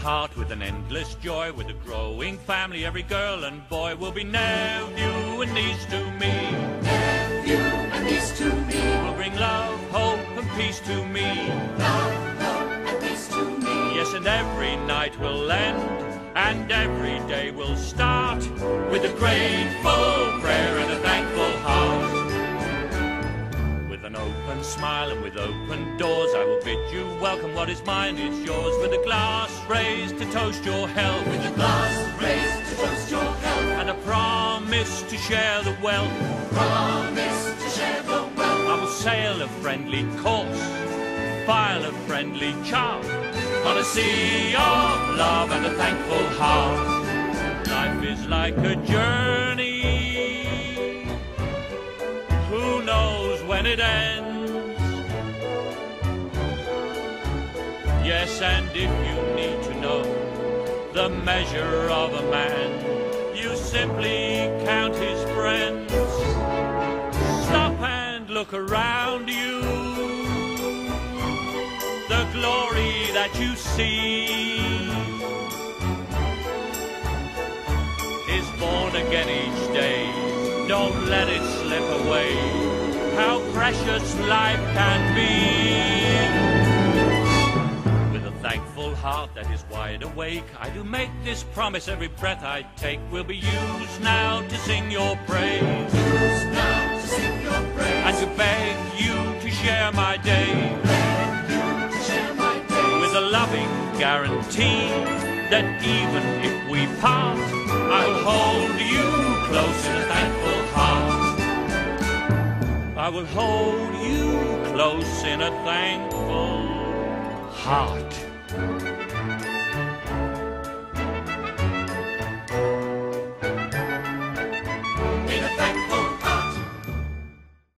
heart with an endless joy, with a growing family, every girl and boy will be nephew and niece to me. Nephew and niece to me. Will bring love, hope and peace to me. Love, hope and peace to me. Yes, and every night will end, and every day will start with a grateful prayer and a thankful heart. With an open smile and with open doors, I will bid you welcome. What is mine is yours. With a glass raised to toast your health. With a glass raised to toast your health. And a promise to share the wealth. Promise to share the wealth. I will sail a friendly course, file a friendly chart, on a sea of love and a thankful heart. Life is like a journey, who knows when it ends? Yes, and if you need to know the measure of a man, you simply count his friends. Stop and look around you. The glory that you see is born again each day. Don't let it slip away. How precious life can be. With a thankful heart that is wide awake, I do make this promise: every breath I take will be used now to sing your praise. Used now to sing your praise. And to beg you to share my day. A loving guarantee that even if we part, I'll hold you close in a thankful heart. I will hold you close in a thankful heart.